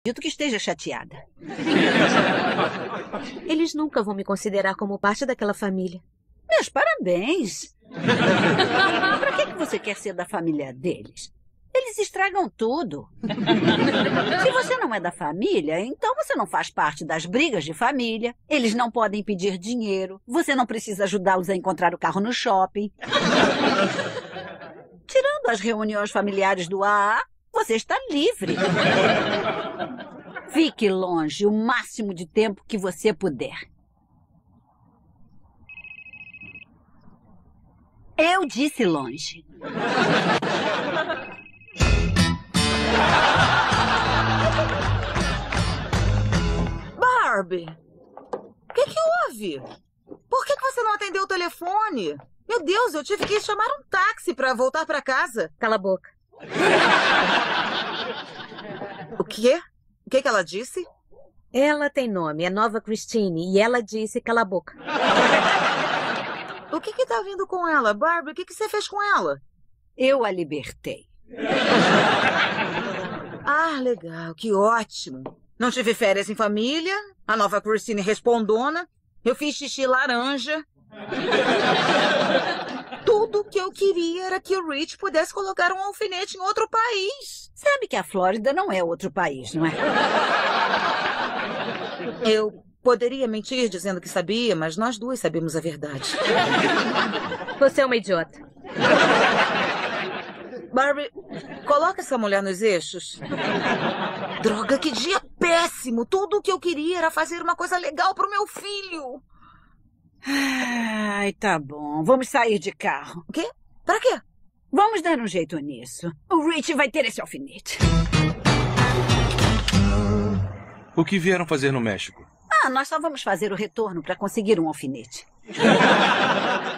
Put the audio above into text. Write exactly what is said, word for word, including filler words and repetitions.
Acredito que esteja chateada. Eles nunca vão me considerar como parte daquela família. Meus parabéns. Para que que você quer ser da família deles? Eles estragam tudo. Se você não é da família, então você não faz parte das brigas de família. Eles não podem pedir dinheiro. Você não precisa ajudá-los a encontrar o carro no shopping. Tirando as reuniões familiares do A A, você está livre. Fique longe o máximo de tempo que você puder. Eu disse longe. Barbie, o que que houve? Por que que você não atendeu o telefone? Meu Deus, eu tive que chamar um táxi para voltar para casa. Cala a boca. O quê? O que que ela disse? Ela tem nome, é Nova Christine, e ela disse cala a boca. O que que tá vindo com ela, Barbie? O que que você fez com ela? Eu a libertei. Ah, legal, que ótimo. Não tive férias em família, a Nova Christine respondona, eu fiz xixi laranja. Tudo que eu queria era que o Rich pudesse colocar um alfinete em outro país. Sabe que a Flórida não é outro país, não é? Eu poderia mentir dizendo que sabia, mas nós duas sabemos a verdade. Você é uma idiota. Barbie, coloca essa mulher nos eixos. Droga, que dia péssimo! Tudo o que eu queria era fazer uma coisa legal pro meu filho. Ai, tá bom. Vamos sair de carro. O quê? Pra quê? Vamos dar um jeito nisso. O Rich vai ter esse alfinete. O que vieram fazer no México? Ah, nós só vamos fazer o retorno para conseguir um alfinete.